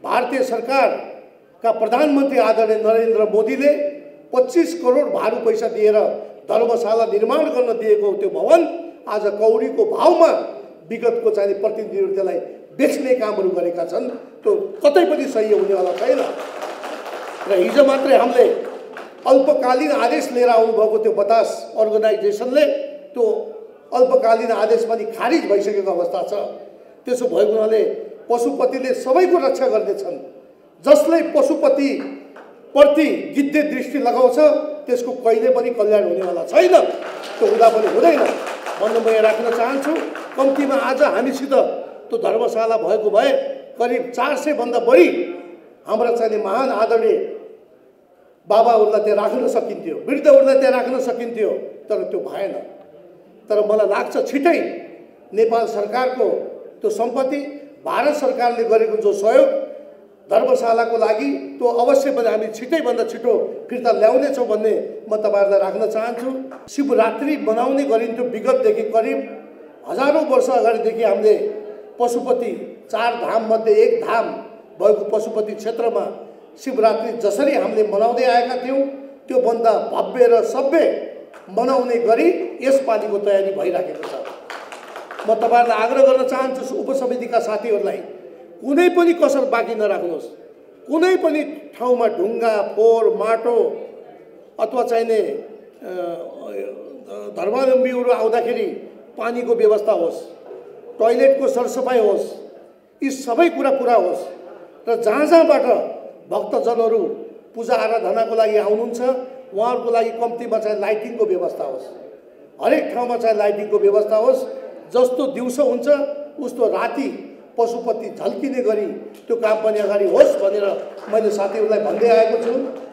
भारतीय सरकारका प्रधानमन्त्री आदरणीय नरेन्द्र मोदीले 25 करोड भारू पैसा दिएर धर्मशाला निर्माण गर्न दिएको त्यो भवन आज कौडीको भावमा विगतको चाहिँ प्रतिनिधिहरूले त्यसलाई बेच्ने कामहरू गरेका छन्। त्यो कतै पनि सही हुनेवाला छैन। र हिजो मात्रै हामीले अल्पकालीन आदेश लिएर आउनुभएको त्यो बतास अर्गनाइजेसनले त्यो अल्पकालीन आदेश पनि खारिज भइसकेको अवस्था छ। त्यसो भएको हुनाले पशुपतिले सबैको रक्षा गर्नेछन्। जसले पशुपति प्रति गिद्धे दृष्टि लगाउँछ त्यसको कहिले पनि कल्याण हुनेवाला छैन। त्यो हुँदा पनि हुँदैन भन्नु म यहाँ राख्न चाहन्छु। कम्तीमा आज हामीसित त्यो धर्मशाला भएको भए करिब 400 भन्दा बढी हाम्रा चाहिँ महान आदरणीय बाबाहरूलाई त्यहाँ राख्न सकिन्थ्यो, वृद्धहरूलाई त्यहाँ राख्न सकिन्थ्यो, तर त्यो भएन। तर मलाई लाग्छ छिटै नेपाल सरकारको त्यो सम्पत्ति भारत सरकारले गरेको जो सहयोग धर्मशालाको लागि त्यो अवश्य पनि हामी छिटैभन्दा छिटो फिर्ता ल्याउनेछौँ भन्ने म तपाईहरुलाई राख्न चाहन्छु। शिवरात्रि मनाउने गरिन्थ्यो विगतदेखि करिब हजारौं वर्ष अगाडिदेखि हामीले पशुपति 4 धाम मध्ये एक धाम भएको पशुपति क्षेत्रमा शिवरात्रि जसरी हामीले मनाउँदै आएका थियौं त्यो भन्दा भव्य र सभ्य मनाउने गरी यसपालिको तयारी भइराखेको छ। म तपाईहरुलाई आग्रह गर्न चाहन्छु उपसमितिका साथीहरुलाई कुनै पनि कसर बाँकी नराख्नुहोस्। कुनै पनि ठाउँमा ढुङ्गा फोहोर माटो अथवा चाहिने धर्मावलम्बीहरू आउँदाखेरि पानीको व्यवस्था होस्, टोयलेटको सरसफाई होस्, यी सबै कुरा पुरा होस्। र जहाँ जहाँबाट भक्तजनहरू पूजा आराधनाको लागि आउनुहुन्छ उहाँहरूको लागि कम्तीमा चाहिँ लाइटिङको व्यवस्था होस्। हरेक ठाउँमा चाहिँ लाइटिङको व्यवस्था होस्। जस्तो दिउँसो हुन्छ उस्तो राति पशुपति झल्किने गरी त्यो काम पनि अगाडि होस् भनेर मैले साथीहरूलाई भन्दै आएको छु।